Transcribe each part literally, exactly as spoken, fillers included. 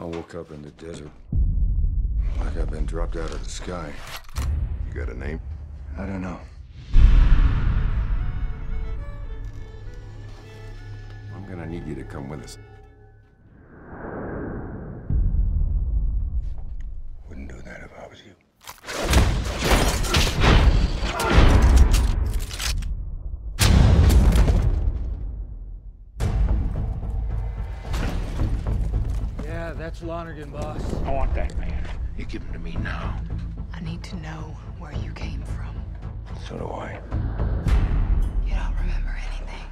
I woke up in the desert, like I've been dropped out of the sky. You got a name? I don't know. I'm gonna need you to come with us. Wouldn't do that if I was you. Yeah, that's Lonergan, boss. I want that man. You give him to me now. I need to know where you came from. So do I. You don't remember anything.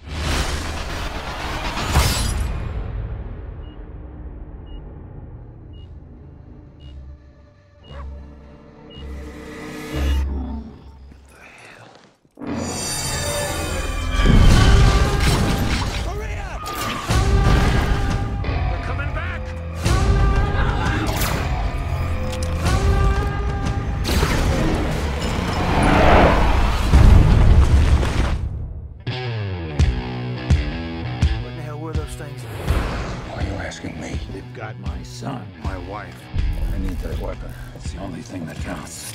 Why are you asking me? They've got my son, my wife. I need that weapon. It's the only thing that counts.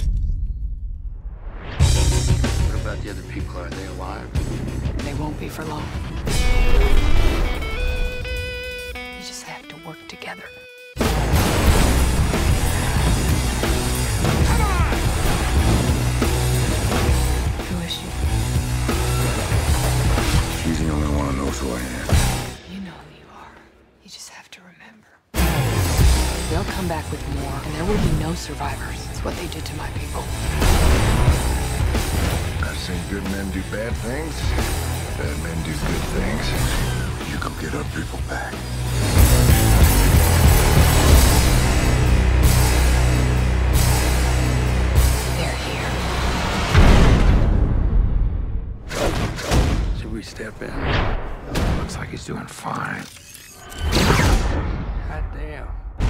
What about the other people? Are they alive? They won't be for long. You just have to work together. Who is she? She's the only one who knows who I am. You know who you are. You just have to remember. They'll come back with more, and there will be no survivors. It's what they did to my people. I've seen good men do bad things. Bad men do good things. You go get our people back. They're here. Should we step in? Looks like he's doing fine. God damn.